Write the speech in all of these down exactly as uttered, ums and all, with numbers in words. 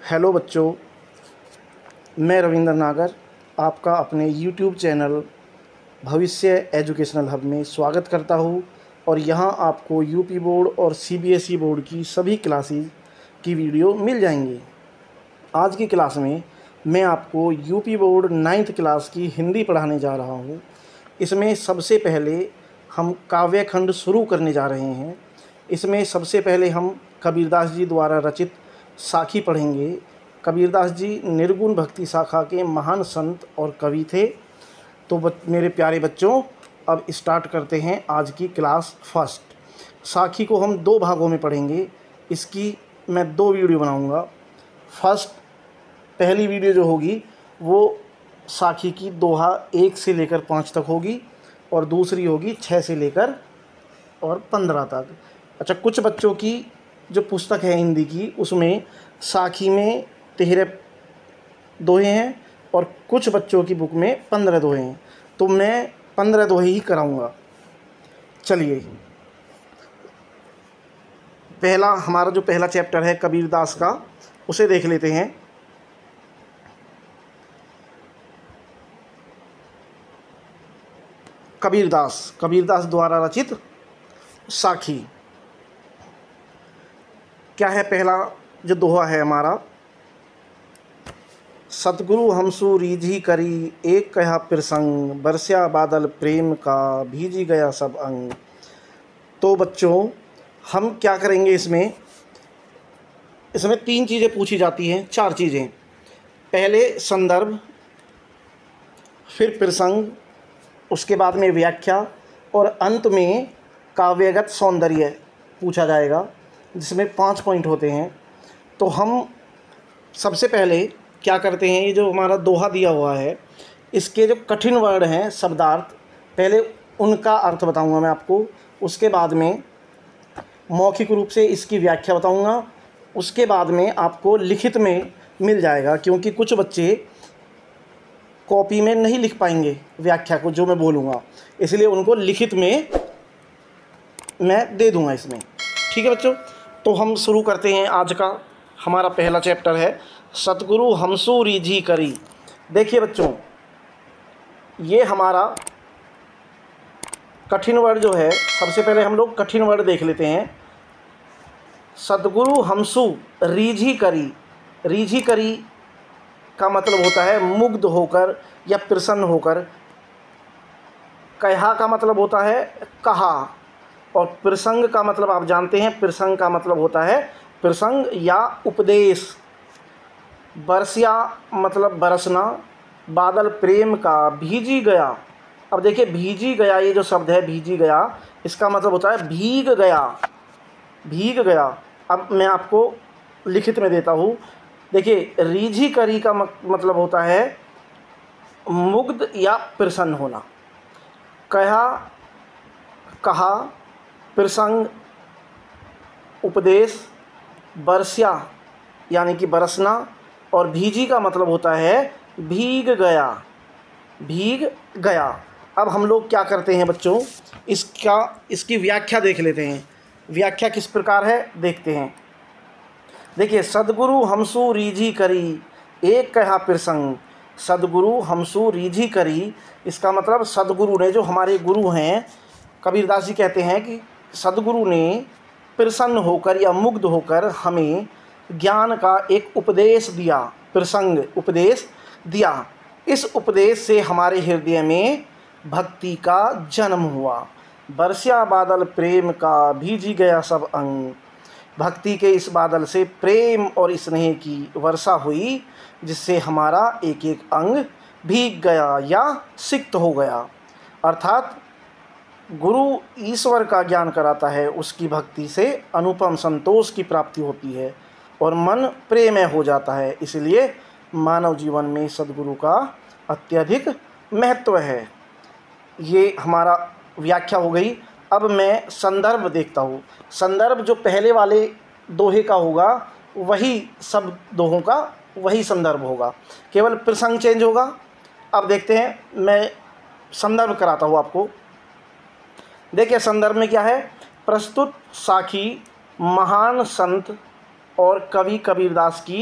Hello बच्चों, मैं रविंद्र नागर आपका अपने YouTube channel Bhavishya educational hub में स्वागत करता हूँ। और यहाँ आपको यूपी बोर्ड और सीबीएसई बोर्ड की सभी क्लासेस की वीडियो मिल जाएंगी। आज की क्लास में मैं आपको यूपी बोर्ड नाइन्थ क्लास की हिंदी पढ़ाने जा रहा हूँ। इसमें सबसे पहले हम काव्य खंड शुरू करने जा रहे हैं। इसमें सबसे पहले हम कबीरदास जी द्वारा रचित साखी पढ़ेंगे। कबीरदास जी निर्गुण भक्ति शाखा के महान संत और कवि थे। तो बच, मेरे प्यारे बच्चों, अब स्टार्ट करते हैं आज की क्लास फर्स्ट। साखी को हम दो भागों में पढ़ेंगे। इसकी मैं दो वीडियो बनाऊंगा। फर्स्ट पहली वीडियो जो होगी वो साखी की दोहा एक से लेकर पाँच तक होगी और दूसरी होगी छः से लेकर और पंद्रह तक। अच्छा, कुछ बच्चों की जो पुस्तक है हिंदी की, उसमें साखी में तेरह दोहे हैं और कुछ बच्चों की बुक में पंद्रह दोहे हैं। तो मैं पंद्रह दोहे ही कराऊंगा। चलिए, पहला हमारा जो पहला चैप्टर है कबीरदास का, उसे देख लेते हैं। कबीरदास कबीरदास द्वारा रचित साखी। क्या है पहला जो दोहा है हमारा? सतगुरु हमसु रीझी करी, एक कहा प्रसंग, बरस्या बादल प्रेम का, भीजी गया सब अंग। तो बच्चों, हम क्या करेंगे इसमें इसमें तीन चीज़ें पूछी जाती हैं, चार चीज़ें। पहले संदर्भ, फिर प्रसंग, उसके बाद में व्याख्या और अंत में काव्यगत सौंदर्य पूछा जाएगा, जिसमें पाँच पॉइंट होते हैं। तो हम सबसे पहले क्या करते हैं, ये जो हमारा दोहा दिया हुआ है, इसके जो कठिन वर्ड हैं, शब्दार्थ, पहले उनका अर्थ बताऊंगा मैं आपको। उसके बाद में मौखिक रूप से इसकी व्याख्या बताऊंगा। उसके बाद में आपको लिखित में मिल जाएगा, क्योंकि कुछ बच्चे कॉपी में नहीं लिख पाएंगे व्याख्या को जो मैं बोलूँगा, इसलिए उनको लिखित में मैं दे दूँगा इसमें। ठीक है बच्चों, तो हम शुरू करते हैं। आज का हमारा पहला चैप्टर है सतगुरु हमसु रीझी करी। देखिए बच्चों, ये हमारा कठिन वर्ड जो है, सबसे पहले हम लोग कठिन वर्ड देख लेते हैं। सतगुरु हमसु रीझी करी। रीझी करी का मतलब होता है मुग्ध होकर या प्रसन्न होकर। कहा का मतलब होता है कहा, और प्रसंग का मतलब आप जानते हैं, प्रसंग का मतलब होता है प्रसंग या उपदेश। बरसिया मतलब बरसना, बादल प्रेम का, भीजी गया। अब देखिए, भीजी गया, ये जो शब्द है भीजी गया, इसका मतलब होता है भीग गया, भीग गया। अब मैं आपको लिखित में देता हूँ। देखिए, रीझी करी का मतलब होता है मुग्ध या प्रसन्न होना। कहा, कहा, प्रसंग, उपदेश, बरस्या यानी कि बरसना, और भीजी का मतलब होता है भीग गया, भीग गया। अब हम लोग क्या करते हैं बच्चों, इसका इसकी व्याख्या देख लेते हैं। व्याख्या किस प्रकार है देखते हैं। देखिए, सद्गुरु हमसु रीझी करी, एक कहा प्रसंग। सद्गुरु हमसु रीझी करी, इसका मतलब सद्गुरु ने, जो हमारे गुरु हैं, कबीरदास जी कहते हैं कि सद्गुरु ने प्रसन्न होकर या मुग्ध होकर हमें ज्ञान का एक उपदेश दिया, प्रसंग उपदेश दिया। इस उपदेश से हमारे हृदय में भक्ति का जन्म हुआ। बरस्या बादल प्रेम का, भीजी गया सब अंग। भक्ति के इस बादल से प्रेम और स्नेह की वर्षा हुई, जिससे हमारा एक एक अंग भीग गया या सिक्त हो गया। अर्थात गुरु ईश्वर का ज्ञान कराता है, उसकी भक्ति से अनुपम संतोष की प्राप्ति होती है और मन प्रेमय हो जाता है। इसलिए मानव जीवन में सद्गुरु का अत्यधिक महत्व है। ये हमारा व्याख्या हो गई। अब मैं संदर्भ देखता हूँ। संदर्भ जो पहले वाले दोहे का होगा, वही सब दोहों का वही संदर्भ होगा, केवल प्रसंग चेंज होगा। अब देखते हैं, मैं संदर्भ कराता हूँ आपको। देखिए, संदर्भ में क्या है? प्रस्तुत साखी महान संत और कवि कबीरदास की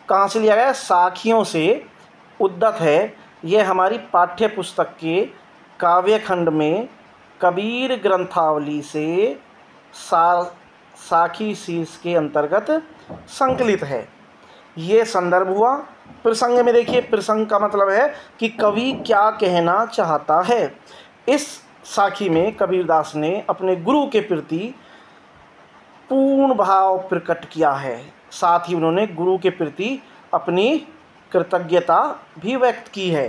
कहाँ से लिया गया? साखियों से उद्धत है। ये हमारी पाठ्य पुस्तक के काव्य खंड में कबीर ग्रंथावली से सा साखी शीर्ष के अंतर्गत संकलित है। ये संदर्भ हुआ। प्रसंग में देखिए, प्रसंग का मतलब है कि कवि क्या कहना चाहता है। इस साखी में कबीरदास ने अपने गुरु के प्रति पूर्ण भाव प्रकट किया है, साथ ही उन्होंने गुरु के प्रति अपनी कृतज्ञता भी व्यक्त की है।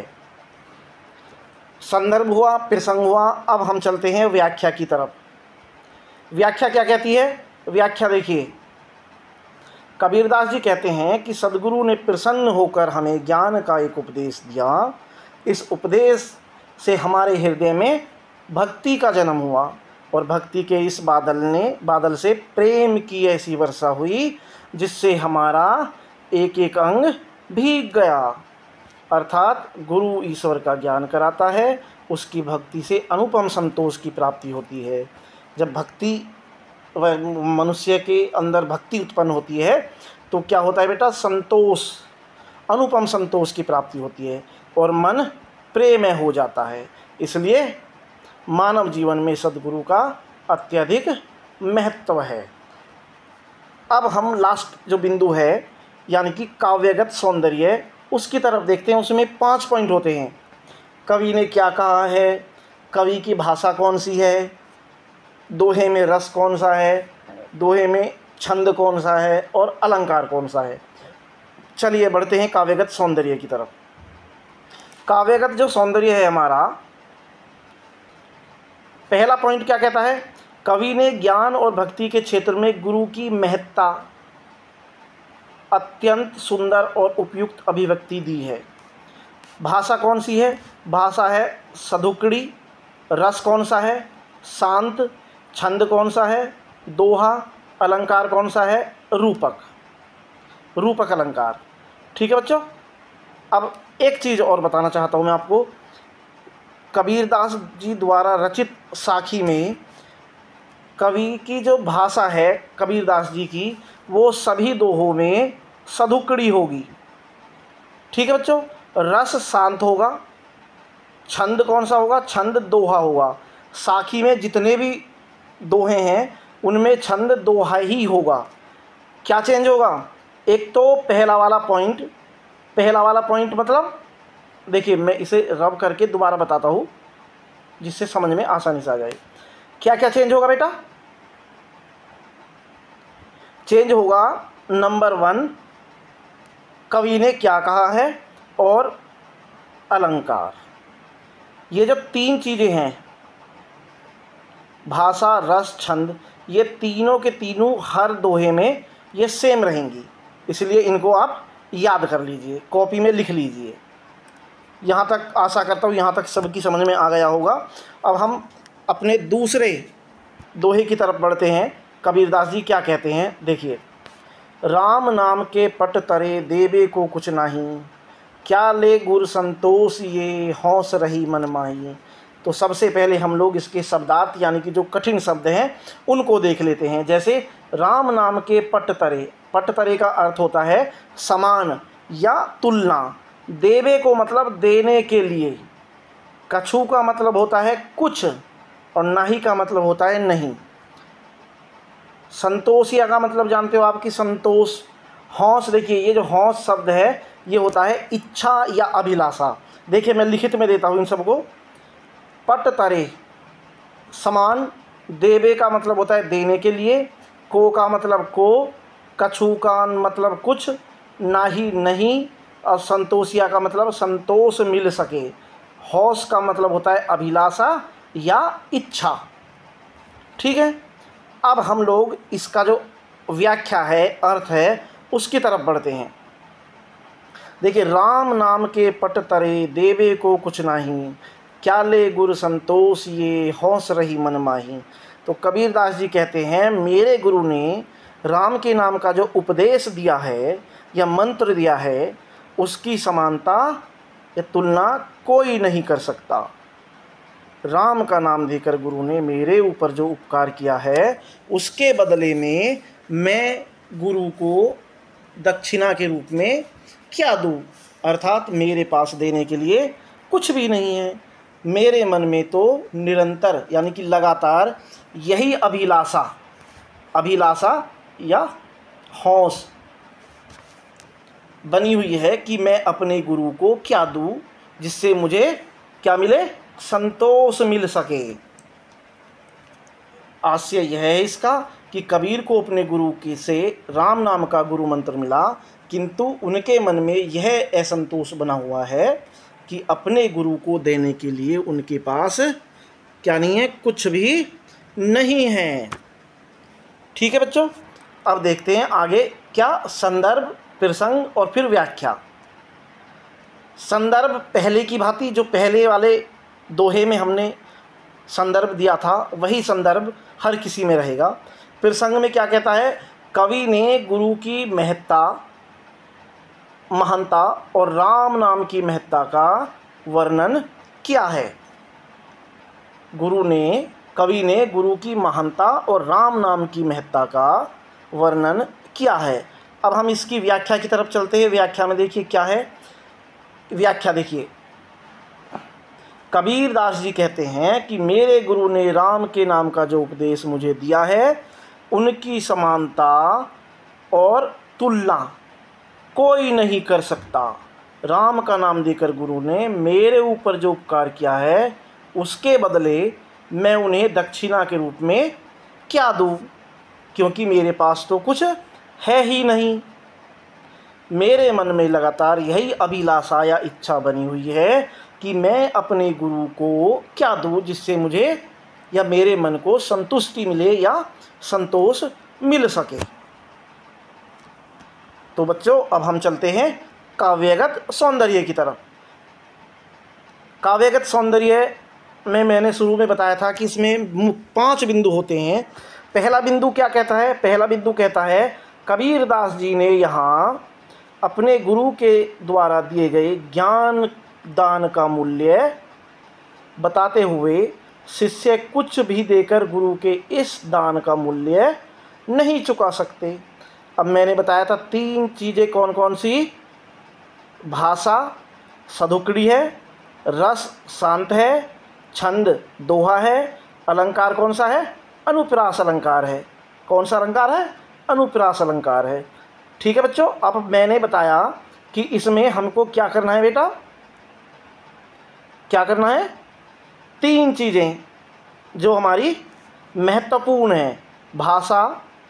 संदर्भ हुआ, प्रसंग हुआ। अब हम चलते हैं व्याख्या की तरफ। व्याख्या क्या कहती है? व्याख्या देखिए, कबीरदास जी कहते हैं कि सद्गुरु ने प्रसन्न होकर हमें ज्ञान का एक उपदेश दिया। इस उपदेश से हमारे हृदय में भक्ति का जन्म हुआ और भक्ति के इस बादल ने बादल से प्रेम की ऐसी वर्षा हुई जिससे हमारा एक एक अंग भीग गया। अर्थात गुरु ईश्वर का ज्ञान कराता है, उसकी भक्ति से अनुपम संतोष की प्राप्ति होती है। जब भक्ति मनुष्य के अंदर भक्ति उत्पन्न होती है तो क्या होता है बेटा? संतोष, अनुपम संतोष की प्राप्ति होती है और मन प्रेमय हो जाता है। इसलिए मानव जीवन में सद्गुरु का अत्यधिक महत्व है। अब हम लास्ट जो बिंदु है यानी कि काव्यगत सौंदर्य, उसकी तरफ देखते हैं। उसमें पांच पॉइंट होते हैं। कवि ने क्या कहा है, कवि की भाषा कौन सी है, दोहे में रस कौन सा है, दोहे में छंद कौन सा है और अलंकार कौन सा है। चलिए बढ़ते हैं काव्यगत सौंदर्य की तरफ। काव्यगत जो सौंदर्य है हमारा, पहला पॉइंट क्या कहता है? कवि ने ज्ञान और भक्ति के क्षेत्र में गुरु की महत्ता अत्यंत सुंदर और उपयुक्त अभिव्यक्ति दी है। भाषा कौन सी है? भाषा है सधुकड़ी। रस कौन सा है? शांत। छंद कौन सा है? दोहा। अलंकार कौन सा है? रूपक। रूपक अलंकार। ठीक है बच्चों। अब एक चीज़ और बताना चाहता हूँ मैं आपको। कबीरदास जी द्वारा रचित साखी में कवि की जो भाषा है कबीरदास जी की, वो सभी दोहों में सधुकड़ी होगी। ठीक है बच्चों। रस शांत होगा। छंद कौन सा होगा? छंद दोहा होगा। साखी में जितने भी दोहे हैं उनमें छंद दोहा ही होगा। क्या चेंज होगा? एक तो पहला वाला पॉइंट, पहला वाला पॉइंट मतलब देखिए, मैं इसे रब करके दोबारा बताता हूँ जिससे समझ में आसानी से आ जाए। क्या क्या चेंज होगा बेटा? चेंज होगा नंबर वन, कवि ने क्या कहा है और अलंकार। ये जो तीन चीज़ें हैं, भाषा, रस, छंद, ये तीनों के तीनों हर दोहे में ये सेम रहेंगी। इसलिए इनको आप याद कर लीजिए, कॉपी में लिख लीजिए। यहाँ तक आशा करता हूँ यहाँ तक सबकी समझ में आ गया होगा। अब हम अपने दूसरे दोहे की तरफ बढ़ते हैं। कबीरदास जी क्या कहते हैं देखिए। राम नाम के पट तरे देवे को कुछ नहीं, क्या ले गुर संतोष ये हौस रही मन माही। तो सबसे पहले हम लोग इसके शब्दार्थ यानी कि जो कठिन शब्द हैं उनको देख लेते हैं। जैसे राम नाम के पट तरे, पट तरे का अर्थ होता है समान या तुलना। देवे को मतलब देने के लिए, कछु का मतलब होता है कुछ और नाही का मतलब होता है नहीं। संतोषिया का मतलब जानते हो आपकी संतोष। हौस, देखिए ये जो हौस शब्द है ये होता है इच्छा या अभिलाषा। देखिए मैं लिखित में देता हूँ इन सबको। पट तरे समान, देवे का मतलब होता है देने के लिए, को का मतलब को, कछु का मतलब कुछ, नाही नहीं, और संतोषिया का मतलब संतोष मिल सके। हौस का मतलब होता है अभिलाषा या इच्छा। ठीक है। अब हम लोग इसका जो व्याख्या है, अर्थ है, उसकी तरफ बढ़ते हैं। देखिए, राम नाम के पट तरे देवे को कुछ नहीं, क्या ले गुरु संतोष ये हौस रही मन माही। तो कबीरदास जी कहते हैं मेरे गुरु ने राम के नाम का जो उपदेश दिया है या मंत्र दिया है, उसकी समानता या तुलना कोई नहीं कर सकता। राम का नाम देकर गुरु ने मेरे ऊपर जो उपकार किया है, उसके बदले में मैं गुरु को दक्षिणा के रूप में क्या दूँ, अर्थात मेरे पास देने के लिए कुछ भी नहीं है। मेरे मन में तो निरंतर यानी कि लगातार यही अभिलाषा अभिलाषा या हौस बनी हुई है कि मैं अपने गुरु को क्या दूँ जिससे मुझे क्या मिले, संतोष मिल सके। आशय यह है इसका कि कबीर को अपने गुरु के से राम नाम का गुरु मंत्र मिला, किंतु उनके मन में यह असंतोष बना हुआ है कि अपने गुरु को देने के लिए उनके पास क्या नहीं है, कुछ भी नहीं है। ठीक है बच्चों, अब देखते हैं आगे क्या संदर्भ, प्रसंग और फिर व्याख्या। संदर्भ पहले की भांति जो पहले वाले दोहे में हमने संदर्भ दिया था वही संदर्भ हर किसी में रहेगा। प्रसंग में क्या कहता है, कवि ने गुरु की महत्ता महानता और राम नाम की महत्ता का वर्णन किया है। गुरु ने कवि ने गुरु की महानता और राम नाम की महत्ता का वर्णन किया है। अब हम इसकी व्याख्या की तरफ चलते हैं। व्याख्या में देखिए क्या है, व्याख्या देखिए, कबीर दास जी कहते हैं कि मेरे गुरु ने राम के नाम का जो उपदेश मुझे दिया है उनकी समानता और तुलना कोई नहीं कर सकता। राम का नाम देकर गुरु ने मेरे ऊपर जो उपकार किया है उसके बदले मैं उन्हें दक्षिणा के रूप में क्या दूँ, क्योंकि मेरे पास तो कुछ है ही नहीं। मेरे मन में लगातार यही अभिलाषा या इच्छा बनी हुई है कि मैं अपने गुरु को क्या दूँ जिससे मुझे या मेरे मन को संतुष्टि मिले या संतोष मिल सके। तो बच्चों अब हम चलते हैं काव्यगत सौंदर्य की तरफ। काव्यगत सौंदर्य में मैंने शुरू में बताया था कि इसमें पांच बिंदु होते हैं। पहला बिंदु क्या कहता है, पहला बिंदु कहता है कबीर दास जी ने यहाँ अपने गुरु के द्वारा दिए गए ज्ञान दान का मूल्य बताते हुए शिष्य कुछ भी देकर गुरु के इस दान का मूल्य नहीं चुका सकते। अब मैंने बताया था तीन चीज़ें कौन कौन सी, भाषा सधुकड़ी है, रस शांत है, छंद दोहा है, अलंकार कौन सा है, अनुप्रास अलंकार है। कौन सा अलंकार है, अनुप्रास अलंकार है। ठीक है बच्चों, अब मैंने बताया कि इसमें हमको क्या करना है बेटा, क्या करना है, तीन चीज़ें जो हमारी महत्वपूर्ण हैं, भाषा,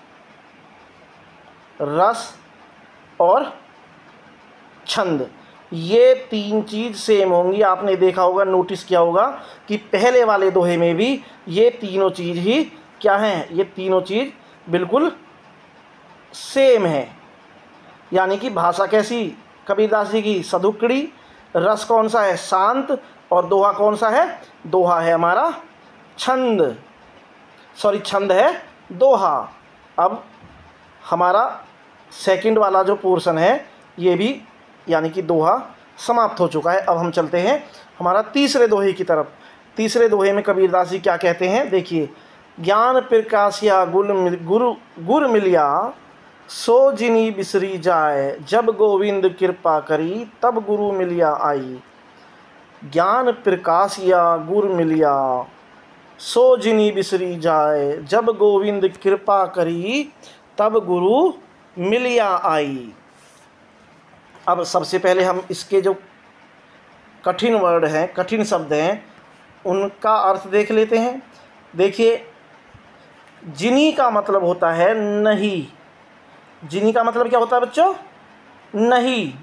रस और छंद। ये तीन चीज़ सेम होंगी। आपने देखा होगा, नोटिस किया होगा कि पहले वाले दोहे में भी ये तीनों चीज़ ही क्या हैं, ये तीनों चीज़ बिल्कुल सेम है। यानी कि भाषा कैसी, कबीरदास जी की सधुकड़ी, रस कौन सा है, शांत, और दोहा कौन सा है, दोहा है हमारा छंद, सॉरी छंद है दोहा। अब हमारा सेकंड वाला जो पोर्शन है ये भी यानी कि दोहा समाप्त हो चुका है। अब हम चलते हैं हमारा तीसरे दोहे की तरफ। तीसरे दोहे में कबीरदास जी क्या कहते हैं, देखिए, ज्ञान प्रकाशिया गुल मिल गुरु गुर मिलिया सो जिनी बिसरी जाए, जब गोविंद कृपा करी तब गुरु मिलिया आई। ज्ञान प्रकाशिया गुर मिलिया सो जिनी बिसरी जाए, जब गोविंद कृपा करी तब गुरु मिलिया आई। अब सबसे पहले हम इसके जो कठिन वर्ड हैं, कठिन शब्द हैं, उनका अर्थ देख लेते हैं। देखिए, जिनी का मतलब होता है नहीं। जिनी का मतलब क्या होता है बच्चों, नहीं।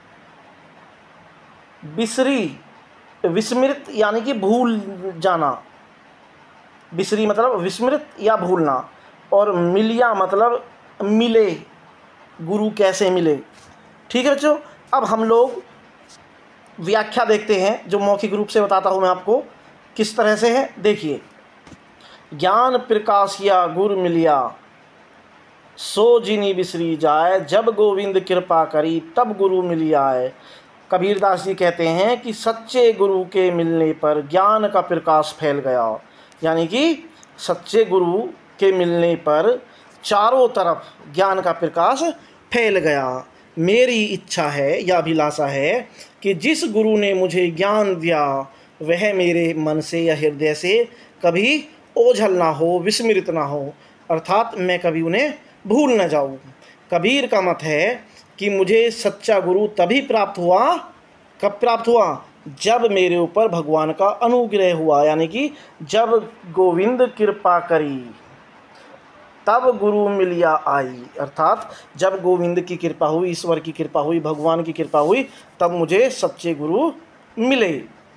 बिसरी, विस्मृत यानी कि भूल जाना, बिसरी मतलब विस्मृत या भूलना, और मिलिया मतलब मिले, गुरु कैसे मिले। ठीक है बच्चों, अब हम लोग व्याख्या देखते हैं जो मौखिक रूप से बताता हूँ मैं आपको किस तरह से है। देखिए, ज्ञान प्रकाशिया गुर मिलिया सो जिनी बिसरी जाए, जब गोविंद कृपा करी तब गुरु मिलिया आए। कबीरदास जी कहते हैं कि सच्चे गुरु के मिलने पर ज्ञान का प्रकाश फैल गया। यानी कि सच्चे गुरु के मिलने पर चारों तरफ ज्ञान का प्रकाश फैल गया। मेरी इच्छा है या अभिलाषा है कि जिस गुरु ने मुझे ज्ञान दिया वह मेरे मन से या हृदय से कभी ओझल ना हो, विस्मृत ना हो, अर्थात मैं कभी उन्हें भूल न जाऊँ। कबीर का मत है कि मुझे सच्चा गुरु तभी प्राप्त हुआ, कब प्राप्त हुआ, जब मेरे ऊपर भगवान का अनुग्रह हुआ, यानी कि जब गोविंद कृपा करी तब गुरु मिलिया आई, अर्थात जब गोविंद की कृपा हुई, ईश्वर की कृपा हुई, भगवान की कृपा हुई, तब मुझे सच्चे गुरु मिले।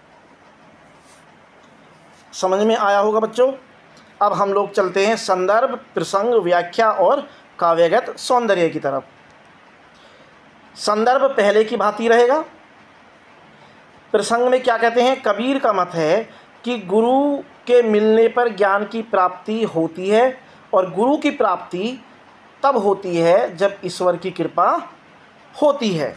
समझ में आया होगा बच्चों। अब हम लोग चलते हैं संदर्भ, प्रसंग, व्याख्या और काव्यगत सौंदर्य की तरफ। संदर्भ पहले की भांति रहेगा। प्रसंग में क्या कहते हैं? कबीर का मत है कि गुरु के मिलने पर ज्ञान की प्राप्ति होती है और गुरु की प्राप्ति तब होती है जब ईश्वर की कृपा होती है।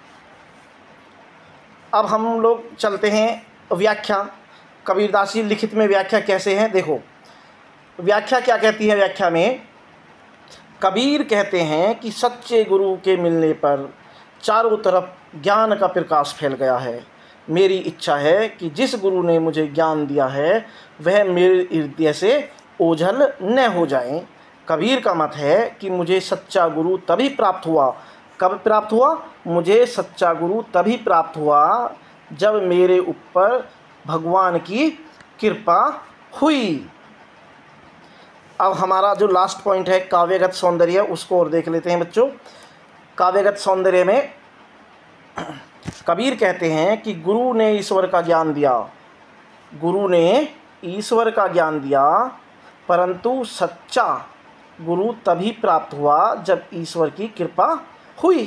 अब हम लोग चलते हैं व्याख्या। कबीरदास जी लिखित में व्याख्या कैसे हैं देखो। व्याख्या क्या कहती है? व्याख्या में कबीर कहते हैं कि सच्चे गुरु के मिलने पर चारों तरफ ज्ञान का प्रकाश फैल गया है। मेरी इच्छा है कि जिस गुरु ने मुझे ज्ञान दिया है वह मेरे हृदय से ओझल न हो जाएं। कबीर का मत है कि मुझे सच्चा गुरु तभी प्राप्त हुआ, कब प्राप्त हुआ? मुझे सच्चा गुरु तभी प्राप्त हुआ जब मेरे ऊपर भगवान की कृपा हुई। अब हमारा जो लास्ट पॉइंट है काव्यगत सौंदर्य, उसको और देख लेते हैं बच्चों। काव्यगत सौंदर्य में कबीर कहते हैं कि गुरु ने ईश्वर का ज्ञान दिया, गुरु ने ईश्वर का ज्ञान दिया, परंतु सच्चा गुरु तभी प्राप्त हुआ जब ईश्वर की कृपा हुई।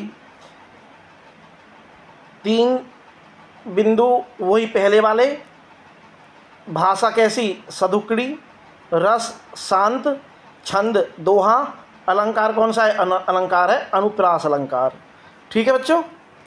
तीन बिंदु वही पहले वाले। भाषा कैसी? सदुकड़ी, रस शांत, छंद दोहा, अलंकार कौन सा है? अलंकार है अनुप्रास अलंकार। ठीक है बच्चों,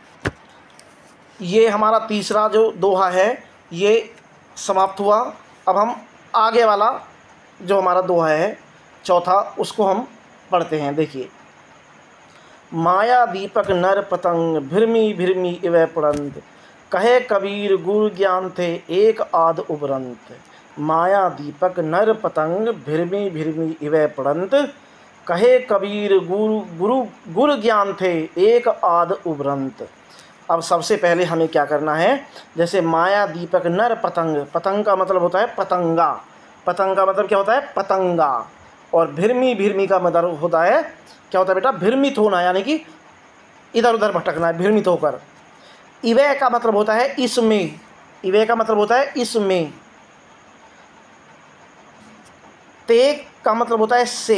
ये हमारा तीसरा जो दोहा है ये समाप्त हुआ। अब हम आगे वाला जो हमारा दोहा है चौथा, उसको हम पढ़ते हैं। देखिए, माया दीपक नर पतंग भिरमी भिरमी इवै पड़ंत, कहे कबीर गुरु ज्ञान थे एक आध उबरंत। माया दीपक नर पतंग भिरमी भिरमी इवै पड़ंत, कहे कबीर गुरु गुरु गुरु ज्ञान थे एक आध उबरंत। अब सबसे पहले हमें क्या करना है? जैसे माया दीपक नर पतंग, पतंग का मतलब होता है पतंगा, पतंग का मतलब क्या होता है? पतंगा। और भिरमी, भिरमी का मतलब होता है क्या होता है बेटा? भ्रमित होना, यानी कि इधर उधर भटकना है, भ्रमित होकर। इवै का मतलब होता है इसमें, इवै का मतलब होता है इसमें। ते का मतलब होता है से।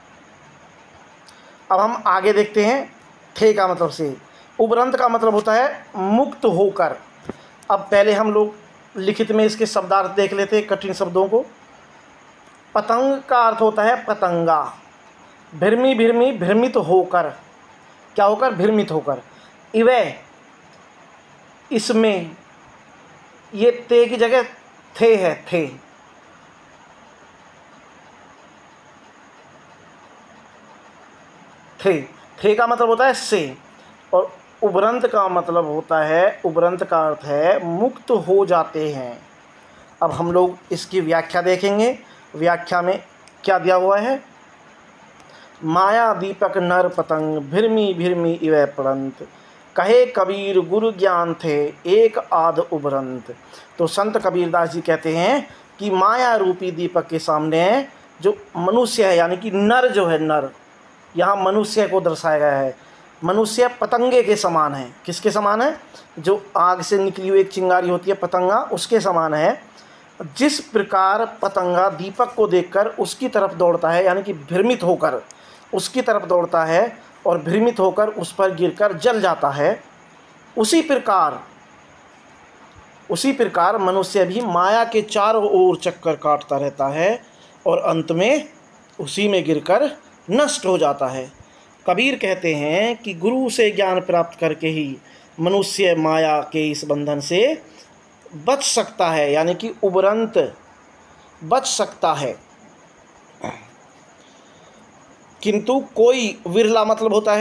अब हम आगे देखते हैं, थे का मतलब से। उबरंत का मतलब होता है मुक्त होकर। अब पहले हम लोग लिखित में इसके शब्दार्थ देख लेते हैं, कठिन शब्दों को। पतंग का अर्थ होता है पतंगा, भिरमी भिरमी भ्रमित होकर, क्या होकर? भ्रमित होकर। इवै इसमें, ये ते की जगह थे है, थे। थे थे का मतलब होता है से। और उबरंत का मतलब होता है, उबरंत का अर्थ है मुक्त हो जाते हैं। अब हम लोग इसकी व्याख्या देखेंगे। व्याख्या में क्या दिया हुआ है? माया दीपक नर पतंग भिरमी भिरमी इवै पड़ंत, कहे कबीर गुरु ज्ञान थे एक आध उबरंत। तो संत कबीरदास जी कहते हैं कि माया रूपी दीपक के सामने जो मनुष्य है, यानी कि नर जो है, नर, यहाँ मनुष्य को दर्शाया गया है। मनुष्य पतंगे के समान है। किसके समान है? जो आग से निकली हुई एक चिंगारी होती है पतंगा, उसके समान है। जिस प्रकार पतंगा दीपक को देखकर उसकी तरफ दौड़ता है, यानी कि भ्रमित होकर उसकी तरफ दौड़ता है और भ्रमित होकर उस पर गिरकर जल जाता है, उसी प्रकार उसी प्रकार मनुष्य भी माया के चारों ओर चक्कर काटता रहता है और अंत में उसी में गिरकर नष्ट हो जाता है। कबीर कहते हैं कि गुरु से ज्ञान प्राप्त करके ही मनुष्य माया के इस बंधन से बच सकता है, यानी कि उबरंत बच सकता है। किंतु कोई विरला मतलब होता है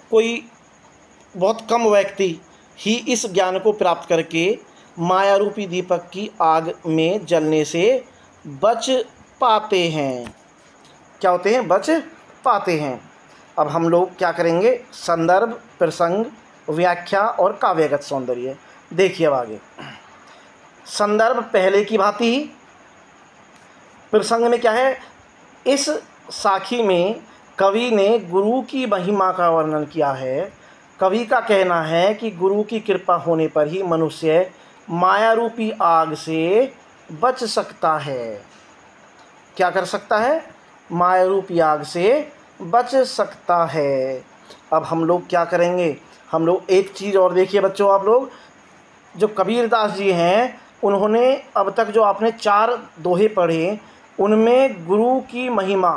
कोई बहुत कम व्यक्ति ही इस ज्ञान को प्राप्त करके माया रूपी दीपक की आग में जलने से बच पाते हैं। क्या होते हैं? बच पाते हैं। अब हम लोग क्या करेंगे? संदर्भ, प्रसंग, व्याख्या और काव्यगत सौंदर्य। देखिए अब आगे। संदर्भ पहले की भांति ही। प्रसंग में क्या है? इस साखी में कवि ने गुरु की महिमा का वर्णन किया है। कवि का कहना है कि गुरु की कृपा होने पर ही मनुष्य माया रूपी आग से बच सकता है। क्या कर सकता है? माया रूपी आग से बच सकता है। अब हम लोग क्या करेंगे? हम लोग एक चीज़ और देखिए बच्चों, आप लोग जो कबीरदास जी हैं उन्होंने अब तक जो आपने चार दोहे पढ़े उनमें गुरु की महिमा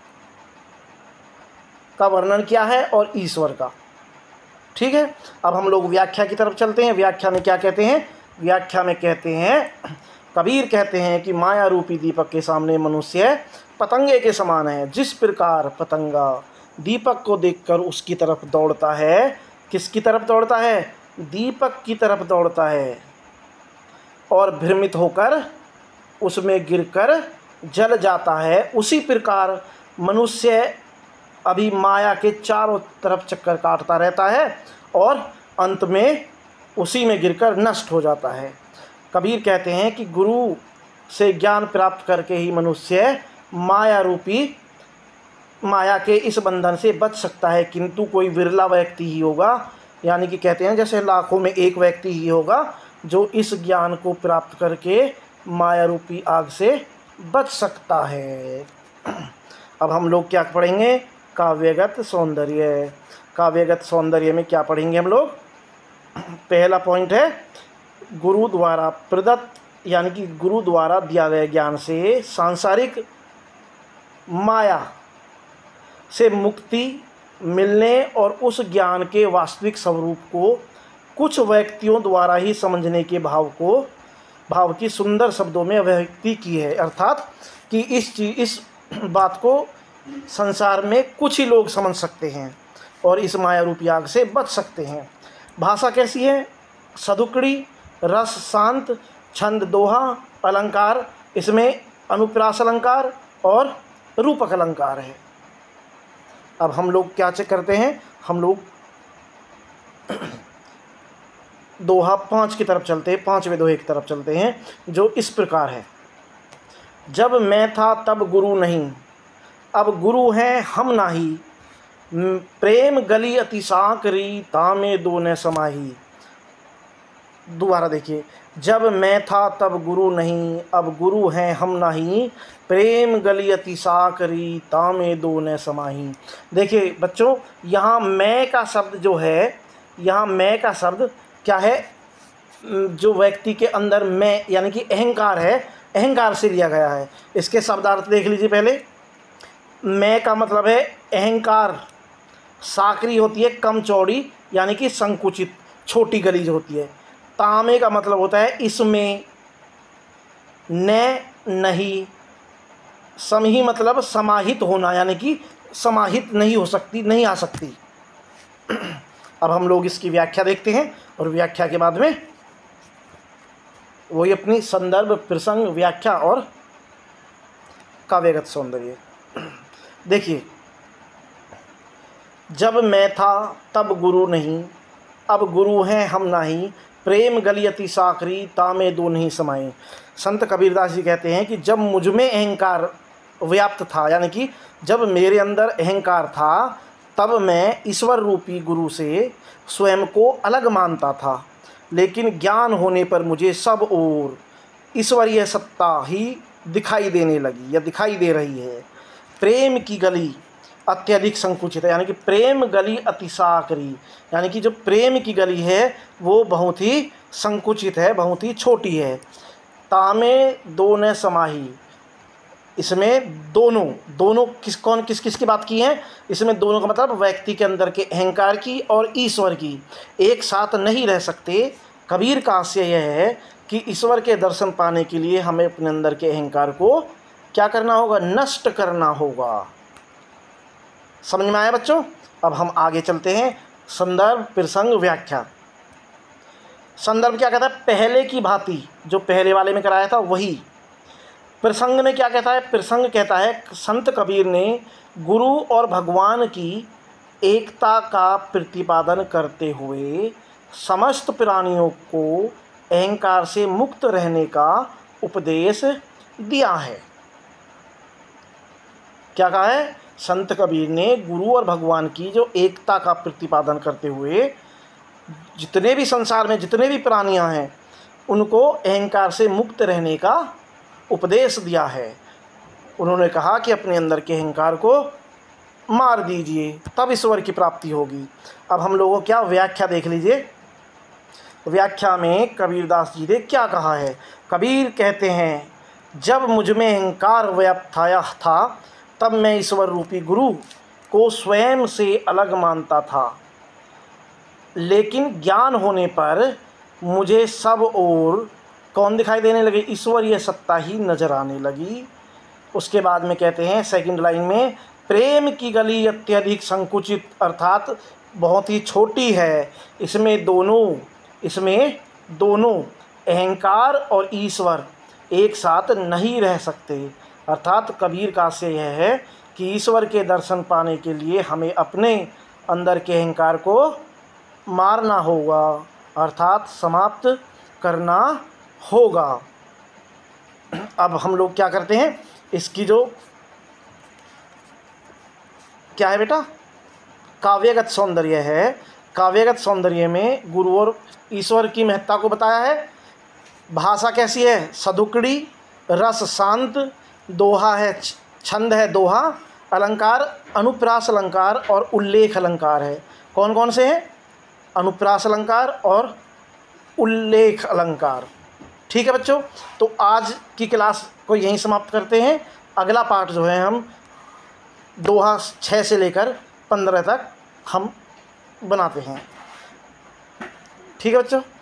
का वर्णन किया है और ईश्वर का। ठीक है, अब हम लोग व्याख्या की तरफ चलते हैं। व्याख्या में क्या कहते हैं? व्याख्या में कहते हैं, कबीर कहते हैं कि माया रूपी दीपक के सामने मनुष्य पतंगे के समान है। जिस प्रकार पतंगा दीपक को देखकर उसकी तरफ दौड़ता है, किसकी तरफ दौड़ता है? दीपक की तरफ दौड़ता है, और भ्रमित होकर उसमें गिरकर जल जाता है, उसी प्रकार मनुष्य अभी माया के चारों तरफ चक्कर काटता रहता है और अंत में उसी में गिरकर नष्ट हो जाता है। कबीर कहते हैं कि गुरु से ज्ञान प्राप्त करके ही मनुष्य माया रूपी माया के इस बंधन से बच सकता है, किंतु कोई विरला व्यक्ति ही होगा, यानी कि कहते हैं जैसे लाखों में एक व्यक्ति ही होगा जो इस ज्ञान को प्राप्त करके माया रूपी आग से बच सकता है। अब हम लोग क्या पढ़ेंगे? काव्यगत सौंदर्य। काव्यगत सौंदर्य में क्या पढ़ेंगे हम लोग? पहला पॉइंट है गुरु द्वारा प्रदत्त, यानी कि गुरु द्वारा दिया गया ज्ञान से सांसारिक माया से मुक्ति मिलने और उस ज्ञान के वास्तविक स्वरूप को कुछ व्यक्तियों द्वारा ही समझने के भाव को भाव की सुंदर शब्दों में अभिव्यक्ति की है। अर्थात कि इस चीज इस बात को संसार में कुछ ही लोग समझ सकते हैं और इस माया रूपी आग से बच सकते हैं। भाषा कैसी है? सदुकड़ी, रस शांत, छंद दोहा, अलंकार, इसमें अनुप्रास अलंकार और रूपक अलंकार है। अब हम लोग क्या चेक करते हैं? हम लोग दोहा पाँच की तरफ चलते हैं, पाँचवें दोहे की तरफ चलते हैं, जो इस प्रकार है। जब मैं था तब गुरु नहीं, अब गुरु हैं हम नाही, प्रेम गली अति साकरी, तामे दो न समाही। दोबारा देखिए। जब मैं था तब गुरु नहीं, अब गुरु हैं हम नहीं, प्रेम गली अति साकरी, तामे दो न समाही। देखिए बच्चों, यहाँ मैं का शब्द जो है, यहाँ मैं का शब्द क्या है? जो व्यक्ति के अंदर मैं यानी कि अहंकार है, अहंकार से लिया गया है। इसके शब्दार्थ देख लीजिए पहले। मैं का मतलब है अहंकार, साकरी होती है कम चौड़ी यानी कि संकुचित, छोटी गली जो होती है। तामे का मतलब होता है इसमें, न नहीं, समही मतलब समाहित होना यानी कि समाहित नहीं हो सकती, नहीं आ सकती। अब हम लोग इसकी व्याख्या देखते हैं और व्याख्या के बाद में वही अपनी संदर्भ, प्रसंग, व्याख्या और काव्यगत सौंदर्य। देखिए, जब मैं था तब गुरु नहीं, अब गुरु हैं हम नहीं, प्रेम गली अति साकरी, तामे दो नहीं समाई। संत कबीरदास जी कहते हैं कि जब मुझ में अहंकार व्याप्त था, यानी कि जब मेरे अंदर अहंकार था, तब मैं ईश्वर रूपी गुरु से स्वयं को अलग मानता था, लेकिन ज्ञान होने पर मुझे सब ओर ईश्वरीय सत्ता ही दिखाई देने लगी या दिखाई दे रही है। प्रेम की गली अत्यधिक संकुचित है, यानी कि प्रेम गली अति साकरी, यानी कि जो प्रेम की गली है वो बहुत ही संकुचित है, बहुत ही छोटी है। तामे दो न समाही, इसमें दोनों दोनों किस कौन किस किस की बात की है? इसमें दोनों का मतलब व्यक्ति के अंदर के अहंकार की और ईश्वर की एक साथ नहीं रह सकते। कबीर का आशय यह है कि ईश्वर के दर्शन पाने के लिए हमें अपने अंदर के अहंकार को क्या करना होगा? नष्ट करना होगा। समझ में आया बच्चों? अब हम आगे चलते हैं। संदर्भ, प्रसंग, व्याख्या। संदर्भ क्या कहता है? पहले की भांति, जो पहले वाले में कराया था वही। प्रसंग में क्या कहता है? प्रसंग कहता है संत कबीर ने गुरु और भगवान की एकता का प्रतिपादन करते हुए समस्त प्राणियों को अहंकार से मुक्त रहने का उपदेश दिया है। क्या कहा है? संत कबीर ने गुरु और भगवान की जो एकता का प्रतिपादन करते हुए जितने भी संसार में जितने भी प्राणियां हैं उनको अहंकार से मुक्त रहने का उपदेश दिया है। उन्होंने कहा कि अपने अंदर के अहंकार को मार दीजिए, तब ईश्वर की प्राप्ति होगी। अब हम लोगों क्या व्याख्या देख लीजिए। व्याख्या में कबीरदास जी ने क्या कहा है? कबीर कहते हैं, जब मुझ में अहंकार व्याप्ताया था तब मैं ईश्वर रूपी गुरु को स्वयं से अलग मानता था, लेकिन ज्ञान होने पर मुझे सब ओर कौन दिखाई देने लगे? ईश्वरीय सत्ता ही नजर आने लगी। उसके बाद में कहते हैं सेकंड लाइन में, प्रेम की गली अत्यधिक संकुचित अर्थात बहुत ही छोटी है, इसमें दोनों इसमें दोनों अहंकार और ईश्वर एक साथ नहीं रह सकते। अर्थात कबीर का आशय यह है कि ईश्वर के दर्शन पाने के लिए हमें अपने अंदर के अहंकार को मारना होगा, अर्थात समाप्त करना होगा। अब हम लोग क्या करते हैं, इसकी जो क्या है बेटा, काव्यगत सौंदर्य है। काव्यगत सौंदर्य में गुरु और ईश्वर की महत्ता को बताया है। भाषा कैसी है? सदुकड़ी, रस शांत, दोहा है, छंद है दोहा, अलंकार अनुप्रास अलंकार और उल्लेख अलंकार है। कौन कौन से हैं? अनुप्रास अलंकार और उल्लेख अलंकार। ठीक है बच्चों, तो आज की क्लास को यहीं समाप्त करते हैं। अगला पार्ट जो है हम दोहा छः से लेकर पंद्रह तक हम बनाते हैं। ठीक है बच्चों।